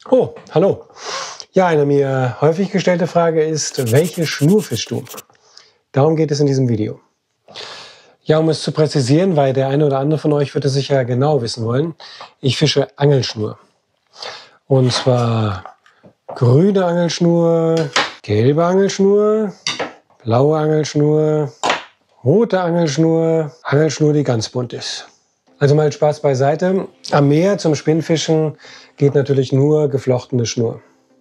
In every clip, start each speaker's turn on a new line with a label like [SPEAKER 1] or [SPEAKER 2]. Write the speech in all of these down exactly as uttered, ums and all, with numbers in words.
[SPEAKER 1] Oh, hallo. Ja, eine mir häufig gestellte Frage ist, welche Schnur fischst du? Darum geht es in diesem Video. Ja, um es zu präzisieren, weil der eine oder andere von euch wird es sicher genau wissen wollen, ich fische Angelschnur. Und zwar grüne Angelschnur, gelbe Angelschnur, blaue Angelschnur, rote Angelschnur, Angelschnur, die ganz bunt ist. Also mal Spaß beiseite. Am Meer zum Spinnfischen geht natürlich nur geflochtene Schnur.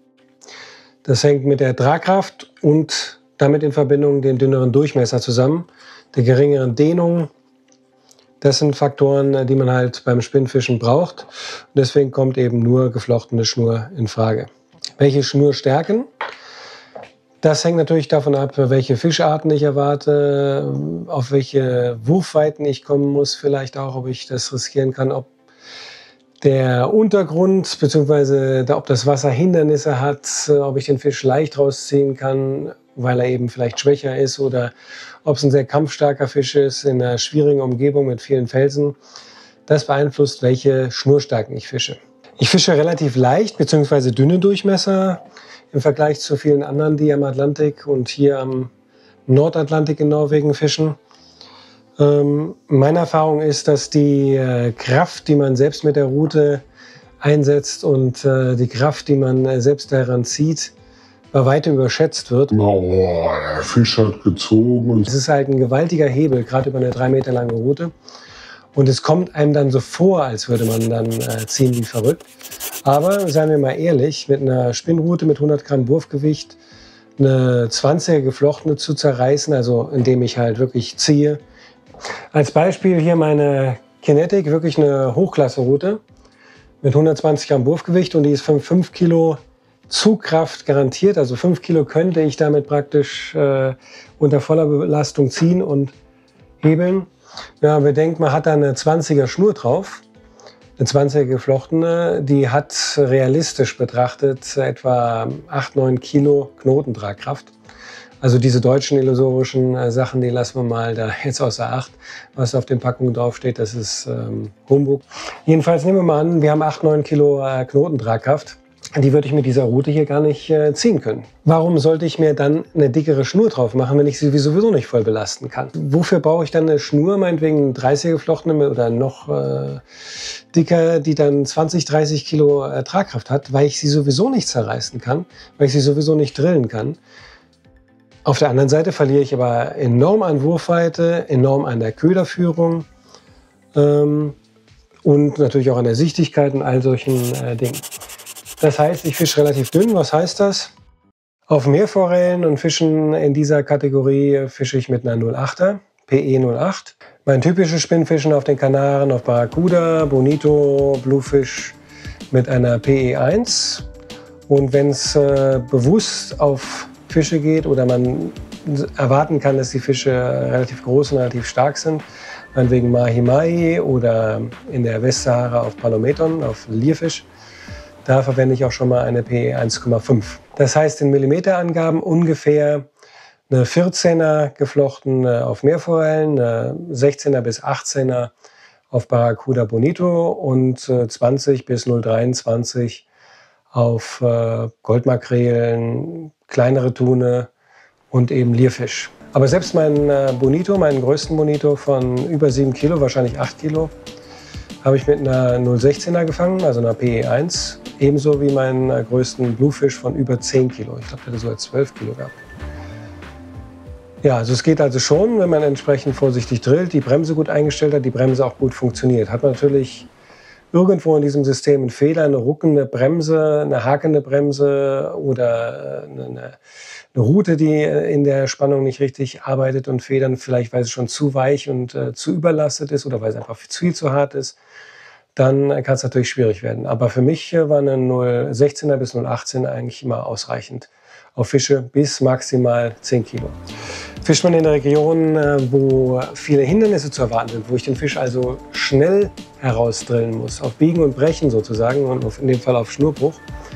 [SPEAKER 1] Das hängt mit der Tragkraft und damit in Verbindung den dünneren Durchmesser zusammen, der geringeren Dehnung. Das sind Faktoren, die man halt beim Spinnfischen braucht. Und deswegen kommt eben nur geflochtene Schnur in Frage. Welche Schnurstärken? Das hängt natürlich davon ab, welche Fischarten ich erwarte, auf welche Wurfweiten ich kommen muss, vielleicht auch, ob ich das riskieren kann, ob der Untergrund bzw. ob das Wasser Hindernisse hat, ob ich den Fisch leicht rausziehen kann, weil er eben vielleicht schwächer ist, oder ob es ein sehr kampfstarker Fisch ist in einer schwierigen Umgebung mit vielen Felsen. Das beeinflusst, welche Schnurstärken ich fische. Ich fische relativ leicht bzw. dünne Durchmesser im Vergleich zu vielen anderen, die am Atlantik und hier am Nordatlantik in Norwegen fischen. Ähm, meine Erfahrung ist, dass die äh, Kraft, die man selbst mit der Rute einsetzt, und äh, die Kraft, die man äh, selbst daran zieht, bei weitem überschätzt wird.
[SPEAKER 2] Oh, der Fisch hat gezogen.
[SPEAKER 1] Es ist halt ein gewaltiger Hebel, gerade über eine drei Meter lange Rute. Und es kommt einem dann so vor, als würde man dann äh, ziehen wie verrückt. Aber seien wir mal ehrlich, mit einer Spinnrute mit hundert Gramm Wurfgewicht eine zwanziger geflochtene zu zerreißen, also indem ich halt wirklich ziehe. Als Beispiel hier meine Kinetic, wirklich eine Hochklasse-Rute mit hundertzwanzig Gramm Wurfgewicht, und die ist für fünf Kilo Zugkraft garantiert. Also fünf Kilo könnte ich damit praktisch äh, unter voller Belastung ziehen und hebeln. Ja, bedenkt, man hat da eine zwanziger Schnur drauf, eine zwanziger geflochtene, die hat realistisch betrachtet etwa acht, neun Kilo Knotentragkraft. Also diese deutschen illusorischen äh, Sachen, die lassen wir mal da jetzt außer Acht. Was auf den Packungen draufsteht, das ist ähm, Humbug. Jedenfalls nehmen wir mal an, wir haben acht, neun Kilo äh, Knotentragkraft. Die würde ich mit dieser Rute hier gar nicht äh, ziehen können. Warum sollte ich mir dann eine dickere Schnur drauf machen, wenn ich sie sowieso nicht voll belasten kann? Wofür brauche ich dann eine Schnur, meinetwegen eine dreißiger geflochtene oder noch äh, dicker, die dann zwanzig, dreißig Kilo äh, Tragkraft hat, weil ich sie sowieso nicht zerreißen kann, weil ich sie sowieso nicht drillen kann. Auf der anderen Seite verliere ich aber enorm an Wurfweite, enorm an der Köderführung ähm, und natürlich auch an der Sichtigkeit und all solchen äh, Dingen. Das heißt, ich fische relativ dünn. Was heißt das? Auf Meerforellen und Fischen in dieser Kategorie fische ich mit einer null Komma achter, P E null Komma acht. Mein typisches Spinnfischen auf den Kanaren, auf Barracuda, Bonito, Bluefish mit einer P E eins. Und wenn es äh, bewusst auf Fische geht oder man erwarten kann, dass die Fische relativ groß und relativ stark sind, meinetwegen Mahi-Mahi oder in der Westsahara auf Palometon, auf Lierfisch, da verwende ich auch schon mal eine P E eins Komma fünf. Das heißt in Millimeterangaben ungefähr eine vierzehner geflochten auf Meerforellen, eine sechzehner bis achtzehner auf Barracuda Bonito und zwanzig bis null Komma dreiundzwanzig auf Goldmakrelen, kleinere Tune und eben Lierfisch. Aber selbst mein Bonito, meinen größten Bonito von über sieben Kilo, wahrscheinlich acht Kilo, habe ich mit einer null Komma sechzehner gefangen, also einer P E eins. Ebenso wie meinen äh, größten Bluefish von über zehn Kilo. Ich glaube, der hatte so zwölf Kilo gehabt. Ja, also es geht also schon, wenn man entsprechend vorsichtig drillt, die Bremse gut eingestellt hat, die Bremse auch gut funktioniert. Hat man natürlich irgendwo in diesem System einen Fehler, eine ruckende Bremse, eine hakende Bremse oder eine, eine Rute, die in der Spannung nicht richtig arbeitet und Federn, vielleicht weil sie schon zu weich und äh, zu überlastet ist oder weil sie einfach viel zu hart ist, dann kann es natürlich schwierig werden. Aber für mich war eine null Komma sechzehner bis null Komma achtzehner eigentlich immer ausreichend auf Fische bis maximal zehn Kilo. Fischt man in der Region, wo viele Hindernisse zu erwarten sind, wo ich den Fisch also schnell herausdrillen muss, auf Biegen und Brechen sozusagen und in dem Fall auf Schnurbruch,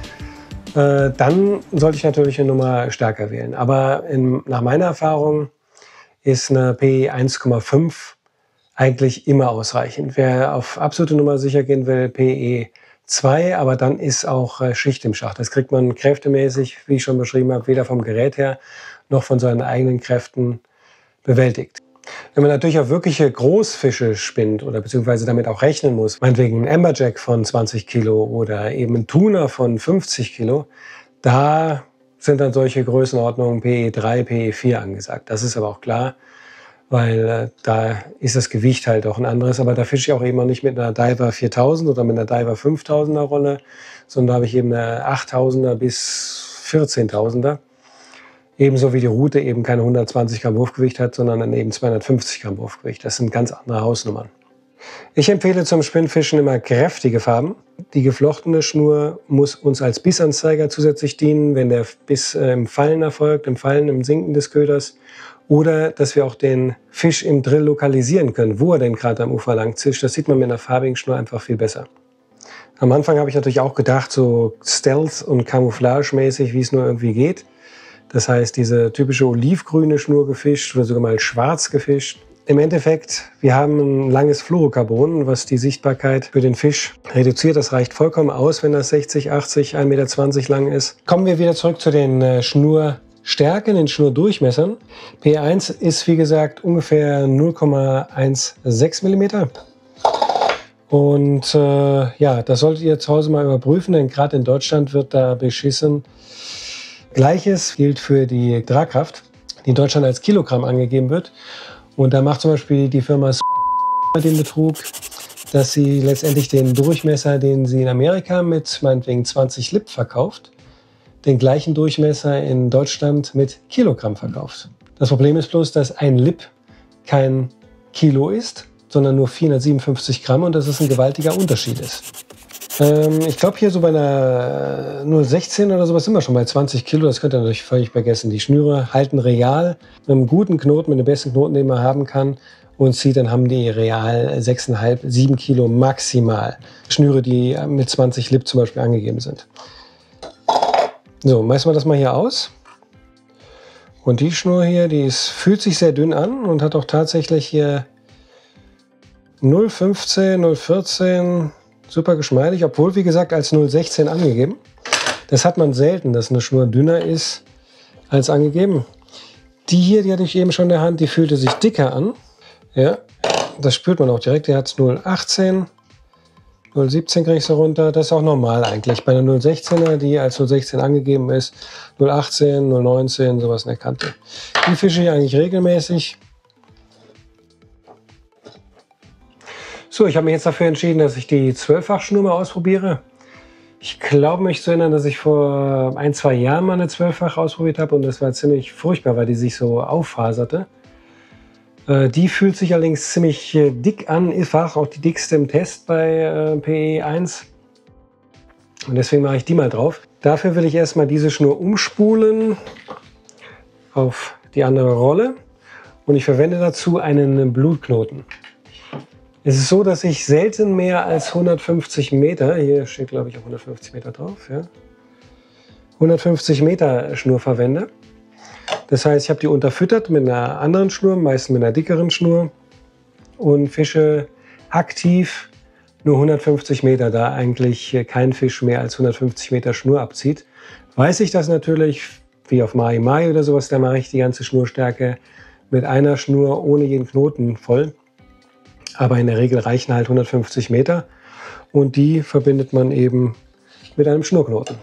[SPEAKER 1] dann sollte ich natürlich eine Nummer stärker wählen. Aber in, nach meiner Erfahrung ist eine P E eins Komma fünf eigentlich immer ausreichend. Wer auf absolute Nummer sicher gehen will, P E zwei, aber dann ist auch äh, Schicht im Schacht. Das kriegt man kräftemäßig, wie ich schon beschrieben habe, weder vom Gerät her noch von seinen eigenen Kräften bewältigt. Wenn man natürlich auf wirkliche Großfische spinnt oder beziehungsweise damit auch rechnen muss, meinetwegen ein Amberjack von zwanzig Kilo oder eben ein Tuna von fünfzig Kilo, da sind dann solche Größenordnungen P E drei, P E vier angesagt. Das ist aber auch klar, weil äh, da ist das Gewicht halt auch ein anderes. Aber da fische ich auch eben auch nicht mit einer Diver viertausend oder mit einer Diver fünftausender Rolle, sondern da habe ich eben eine achttausender bis vierzehntausender. Ebenso wie die Rute eben keine hundertzwanzig Gramm Wurfgewicht hat, sondern dann eben zweihundertfünfzig Gramm Wurfgewicht. Das sind ganz andere Hausnummern. Ich empfehle zum Spinnfischen immer kräftige Farben. Die geflochtene Schnur muss uns als Bissanzeiger zusätzlich dienen, wenn der Biss äh, im Fallen erfolgt, im Fallen, im Sinken des Köders. Oder dass wir auch den Fisch im Drill lokalisieren können, wo er denn gerade am Ufer lang zischt. Das sieht man mit einer farbigen Schnur einfach viel besser. Am Anfang habe ich natürlich auch gedacht, so Stealth- und Camouflage-mäßig, wie es nur irgendwie geht. Das heißt, diese typische olivgrüne Schnur gefischt oder sogar mal schwarz gefischt. Im Endeffekt, wir haben ein langes Fluorocarbon, was die Sichtbarkeit für den Fisch reduziert. Das reicht vollkommen aus, wenn das sechzig, achtzig, ein Meter zwanzig lang ist. Kommen wir wieder zurück zu den äh, Schnurstärken, den Schnurdurchmessern. P E eins ist, wie gesagt, ungefähr null Komma sechzehn Millimeter. Und äh, ja, das solltet ihr zu Hause mal überprüfen, denn gerade in Deutschland wird da beschissen. Gleiches gilt für die Tragkraft, die in Deutschland als Kilogramm angegeben wird. Und da macht zum Beispiel die Firma den Betrug, dass sie letztendlich den Durchmesser, den sie in Amerika mit meinetwegen zwanzig Lib verkauft, den gleichen Durchmesser in Deutschland mit Kilogramm verkauft. Das Problem ist bloß, dass ein Lib kein Kilo ist, sondern nur vierhundertsiebenundfünfzig Gramm und dass es ein gewaltiger Unterschied ist. Ähm, ich glaube, hier so bei einer null Komma sechzehn oder sowas sind wir schon bei zwanzig Kilo. Das könnt ihr natürlich völlig vergessen. Die Schnüre halten real mit einem guten Knoten, mit dem besten Knoten, den man haben kann. Und zieht, dann haben die real sechs Komma fünf, sieben Kilo maximal. Schnüre, die mit zwanzig Lib zum Beispiel angegeben sind. So, messen wir das mal hier aus. Und die Schnur hier, die ist, fühlt sich sehr dünn an und hat auch tatsächlich hier null Komma fünfzehn, null Komma vierzehn, super geschmeidig, obwohl, wie gesagt, als null Komma sechzehn angegeben. Das hat man selten, dass eine Schnur dünner ist als angegeben. Die hier, die hatte ich eben schon in der Hand, die fühlte sich dicker an. Ja, das spürt man auch direkt. Die hat null Komma achtzehn, null Komma siebzehn kriege ich so runter. Das ist auch normal eigentlich. Bei einer null Komma sechzehner, die als null Komma sechzehn angegeben ist, null Komma achtzehn, null Komma neunzehn, sowas in der Kante. Die fische ich eigentlich regelmäßig. So, ich habe mich jetzt dafür entschieden, dass ich die zwölffach-Schnur mal ausprobiere. Ich glaube, mich zu erinnern, dass ich vor ein, zwei Jahren mal eine zwölffach ausprobiert habe und das war ziemlich furchtbar, weil die sich so auffaserte. Äh, die fühlt sich allerdings ziemlich äh, dick an, ist auch die dickste im Test bei äh, P E eins. Und deswegen mache ich die mal drauf. Dafür will ich erstmal diese Schnur umspulen auf die andere Rolle und ich verwende dazu einen Blutknoten. Es ist so, dass ich selten mehr als hundertfünfzig Meter, hier steht glaube ich auch hundertfünfzig Meter drauf, ja, hundertfünfzig Meter Schnur verwende. Das heißt, ich habe die unterfüttert mit einer anderen Schnur, meistens mit einer dickeren Schnur und fische aktiv nur hundertfünfzig Meter, da eigentlich kein Fisch mehr als hundertfünfzig Meter Schnur abzieht. Weiß ich das natürlich, wie auf Mahi Mahi oder sowas, da mache ich die ganze Schnurstärke mit einer Schnur ohne jeden Knoten voll. Aber in der Regel reichen halt hundertfünfzig Meter und die verbindet man eben mit einem Schnurknoten.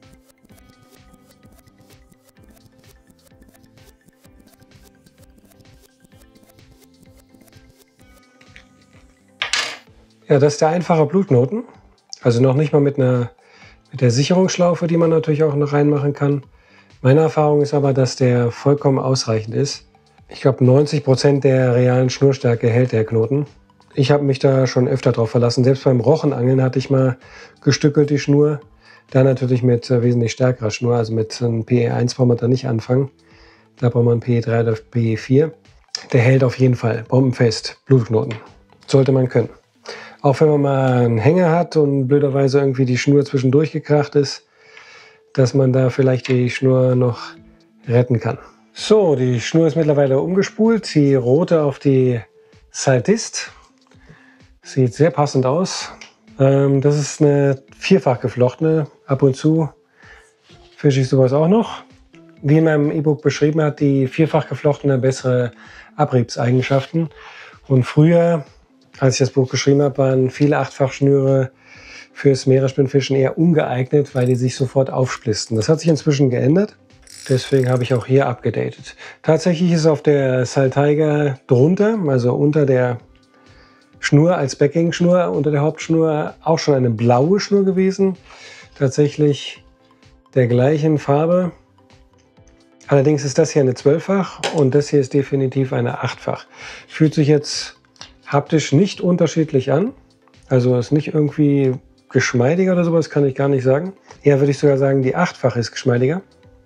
[SPEAKER 1] Ja, das ist der einfache Blutknoten. Also noch nicht mal mit, einer, mit der Sicherungsschlaufe, die man natürlich auch noch reinmachen kann. Meine Erfahrung ist aber, dass der vollkommen ausreichend ist. Ich glaube, neunzig Prozent der realen Schnurstärke hält der Knoten. Ich habe mich da schon öfter drauf verlassen. Selbst beim Rochenangeln hatte ich mal gestückelt die Schnur. Da natürlich mit äh, wesentlich stärkerer Schnur. Also mit einem P E eins braucht man da nicht anfangen. Da braucht man P E drei oder P E vier. Der hält auf jeden Fall bombenfest. Blutknoten. Sollte man können. Auch wenn man mal einen Hänger hat und blöderweise irgendwie die Schnur zwischendurch gekracht ist, dass man da vielleicht die Schnur noch retten kann. So, die Schnur ist mittlerweile umgespult. Die rote auf die Saltist. Sieht sehr passend aus. Ähm, das ist eine vierfach geflochtene. Ab und zu fische ich sowas auch noch. Wie in meinem E-Book beschrieben, hat die vierfach geflochtene bessere Abriebseigenschaften. Und früher, als ich das Buch geschrieben habe, waren viele Achtfachschnüre fürs Meeresspinnfischen eher ungeeignet, weil die sich sofort aufsplisten. Das hat sich inzwischen geändert. Deswegen habe ich auch hier abgedatet. Tatsächlich ist auf der Saltiger drunter, also unter der Schnur als Backing-Schnur, unter der Hauptschnur, auch schon eine blaue Schnur gewesen. Tatsächlich der gleichen Farbe. Allerdings ist das hier eine zwölffach und das hier ist definitiv eine achtfach. Fühlt sich jetzt haptisch nicht unterschiedlich an. Also ist nicht irgendwie geschmeidiger oder sowas, kann ich gar nicht sagen. Eher würde ich sogar sagen, die achtfach ist geschmeidiger.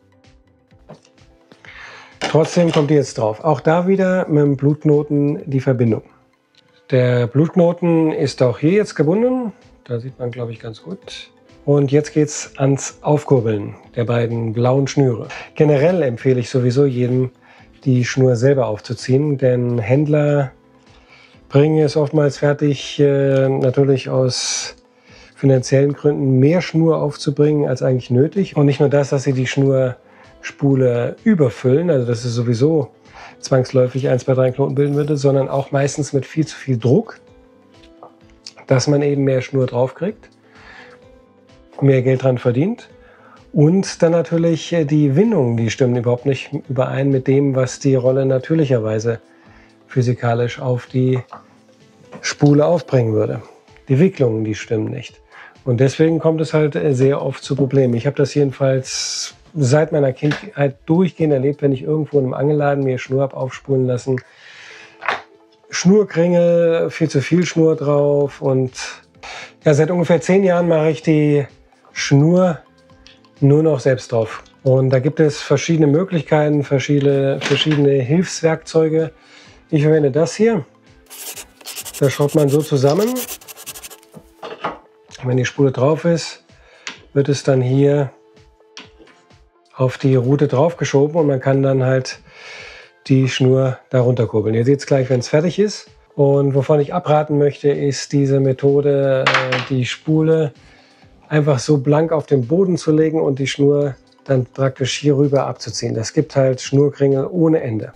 [SPEAKER 1] Trotzdem kommt die jetzt drauf. Auch da wieder mit dem Blutknoten die Verbindung. Der Blutknoten ist auch hier jetzt gebunden. Da sieht man, glaube ich, ganz gut. Und jetzt geht es ans Aufkurbeln der beiden blauen Schnüre. Generell empfehle ich sowieso jedem, die Schnur selber aufzuziehen, denn Händler bringen es oftmals fertig, äh, natürlich aus finanziellen Gründen mehr Schnur aufzubringen als eigentlich nötig. Und nicht nur das, dass sie die Schnurspule überfüllen, also dass es sowieso zwangsläufig eins bei drei Knoten bilden würde, sondern auch meistens mit viel zu viel Druck, dass man eben mehr Schnur drauf kriegt, mehr Geld dran verdient. Und dann natürlich die Windungen, die stimmen überhaupt nicht überein mit dem, was die Rolle natürlicherweise physikalisch auf die Spule aufbringen würde. Die Wicklungen, die stimmen nicht. Und deswegen kommt es halt sehr oft zu Problemen. Ich habe das jedenfalls seit meiner Kindheit durchgehend erlebt, wenn ich irgendwo in einem Angelladen mir Schnur habe aufspulen lassen. Schnurkringel, viel zu viel Schnur drauf. Und ja, seit ungefähr zehn Jahren mache ich die Schnur nur noch selbst drauf. Und da gibt es verschiedene Möglichkeiten, verschiedene, verschiedene Hilfswerkzeuge. Ich verwende das hier. Das schraubt man so zusammen. Wenn die Spule drauf ist, wird es dann hier auf die Rute draufgeschoben und man kann dann halt die Schnur darunter kurbeln. Ihr seht es gleich, wenn es fertig ist. Und wovon ich abraten möchte, ist diese Methode, die Spule einfach so blank auf den Boden zu legen und die Schnur dann praktisch hier rüber abzuziehen. Das gibt halt Schnurkringel ohne Ende.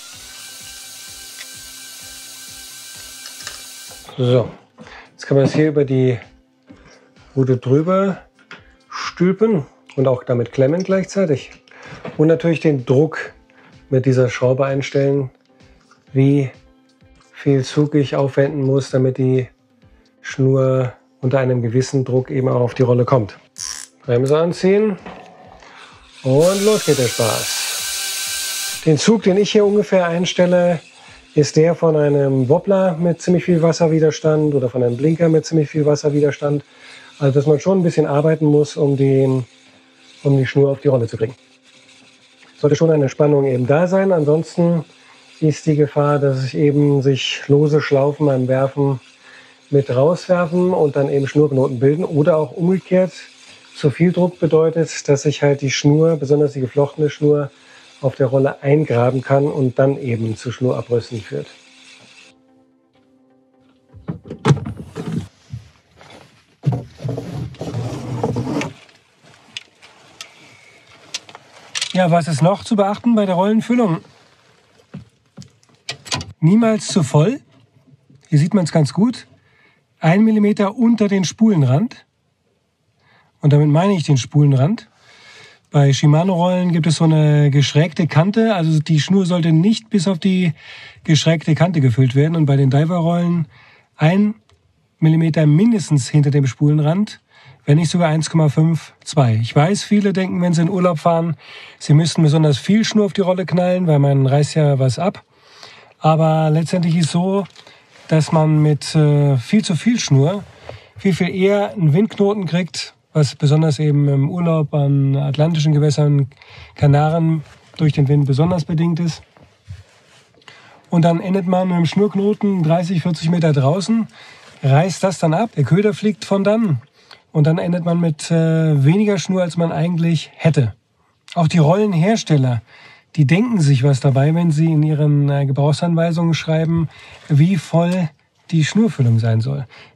[SPEAKER 1] So, jetzt kann man das hier über die Rute drüber stülpen und auch damit klemmen gleichzeitig. Und natürlich den Druck mit dieser Schraube einstellen, wie viel Zug ich aufwenden muss, damit die Schnur unter einem gewissen Druck eben auch auf die Rolle kommt. Bremse anziehen und los geht der Spaß. Den Zug, den ich hier ungefähr einstelle, ist der von einem Wobbler mit ziemlich viel Wasserwiderstand oder von einem Blinker mit ziemlich viel Wasserwiderstand. Also dass man schon ein bisschen arbeiten muss, um, den, um die Schnur auf die Rolle zu kriegen. Sollte schon eine Spannung eben da sein, ansonsten ist die Gefahr, dass sich eben sich lose Schlaufen beim Werfen mit rauswerfen und dann eben Schnurknoten bilden. Oder auch umgekehrt, zu viel Druck bedeutet, dass sich halt die Schnur, besonders die geflochtene Schnur, auf der Rolle eingraben kann und dann eben zu Schnurabrüsten führt. Ja, was ist noch zu beachten bei der Rollenfüllung? Niemals zu voll. Hier sieht man es ganz gut. Ein Millimeter unter den Spulenrand. Und damit meine ich den Spulenrand. Bei Shimano-Rollen gibt es so eine geschrägte Kante. Also die Schnur sollte nicht bis auf die geschrägte Kante gefüllt werden. Und bei den Diver-Rollen ein Millimeter mindestens hinter dem Spulenrand. Wenn nicht sogar eins Komma fünf, zwei. Ich weiß, viele denken, wenn sie in Urlaub fahren, sie müssten besonders viel Schnur auf die Rolle knallen, weil man reißt ja was ab. Aber letztendlich ist es so, dass man mit äh, viel zu viel Schnur viel, viel eher einen Windknoten kriegt, was besonders eben im Urlaub an atlantischen Gewässern, Kanaren, durch den Wind besonders bedingt ist. Und dann endet man mit dem Schnurknoten dreißig, vierzig Meter draußen, reißt das dann ab, der Köder fliegt von dann. Und dann endet man mit äh, weniger Schnur, als man eigentlich hätte. Auch die Rollenhersteller, die denken sich was dabei, wenn sie in ihren äh, Gebrauchsanweisungen schreiben, wie voll die Schnurfüllung sein soll.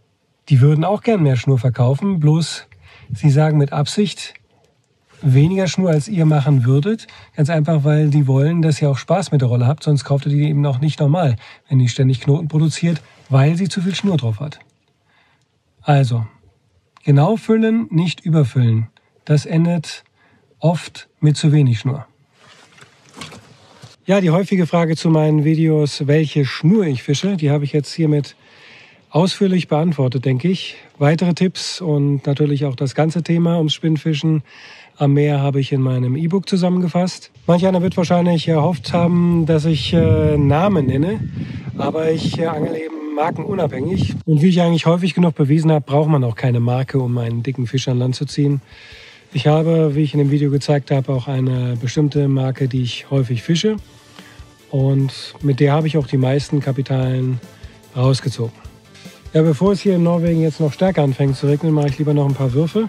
[SPEAKER 1] Die würden auch gern mehr Schnur verkaufen, bloß sie sagen mit Absicht weniger Schnur, als ihr machen würdet. Ganz einfach, weil die wollen, dass ihr auch Spaß mit der Rolle habt, sonst kauft ihr die eben auch nicht normal, wenn die ständig Knoten produziert, weil sie zu viel Schnur drauf hat. Also, genau füllen, nicht überfüllen. Das endet oft mit zu wenig Schnur. Ja, die häufige Frage zu meinen Videos, welche Schnur ich fische, die habe ich jetzt hiermit ausführlich beantwortet, denke ich. Weitere Tipps und natürlich auch das ganze Thema ums Spinnfischen am Meer habe ich in meinem E-Book zusammengefasst. Manch einer wird wahrscheinlich erhofft haben, dass ich äh, Namen nenne, aber ich äh, angel eben markenunabhängig. Und wie ich eigentlich häufig genug bewiesen habe, braucht man auch keine Marke, um einen dicken Fisch an Land zu ziehen. Ich habe, wie ich in dem Video gezeigt habe, auch eine bestimmte Marke, die ich häufig fische. Und mit der habe ich auch die meisten Kapitalen rausgezogen. Ja, bevor es hier in Norwegen jetzt noch stärker anfängt zu regnen, mache ich lieber noch ein paar Würfe.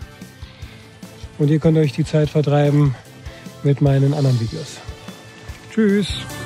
[SPEAKER 1] Und ihr könnt euch die Zeit vertreiben mit meinen anderen Videos. Tschüss!